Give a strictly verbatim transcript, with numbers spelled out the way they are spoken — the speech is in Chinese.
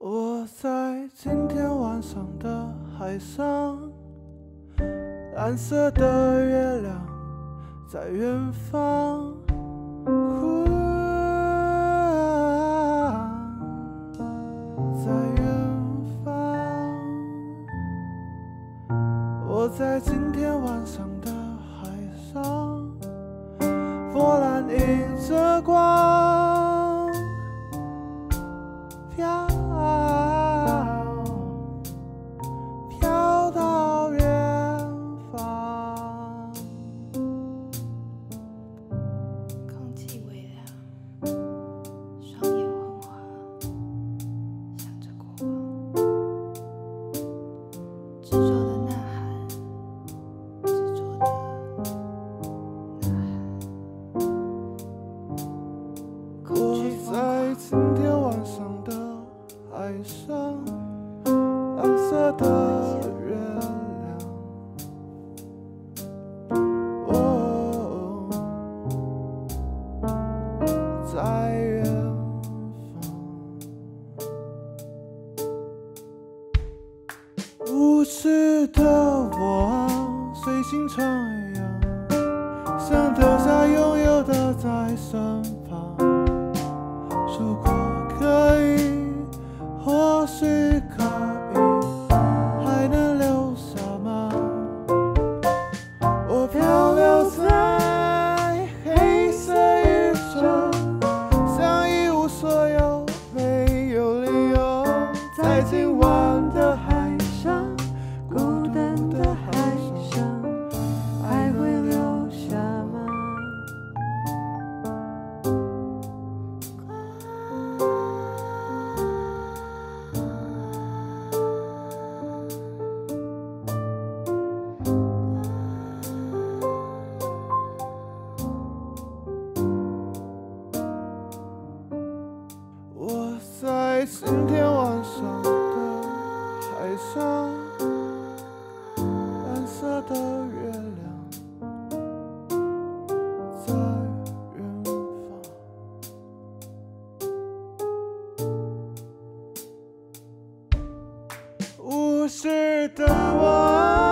我在今天晚上的海上，蓝色的月亮在远方，呼在远方。我在今天晚上的海上，波澜映着光，飘飘到远方。 空气微凉，双眼昏花，想着过往，执着的呐喊，执着的呐喊。恐惧疯我在狂， 今天晚上的海上，蓝色的月亮，哦，在远方。无知的我随心徜徉，想丢下拥有的在身旁。如果可以，或许可以，还能留下吗？我漂流在黑色宇宙，想一无所有，没有理由。在今晚的海上，孤独的海上，还会留下吗？我在今天晚上的海上，蓝色的月亮在远方。无知的我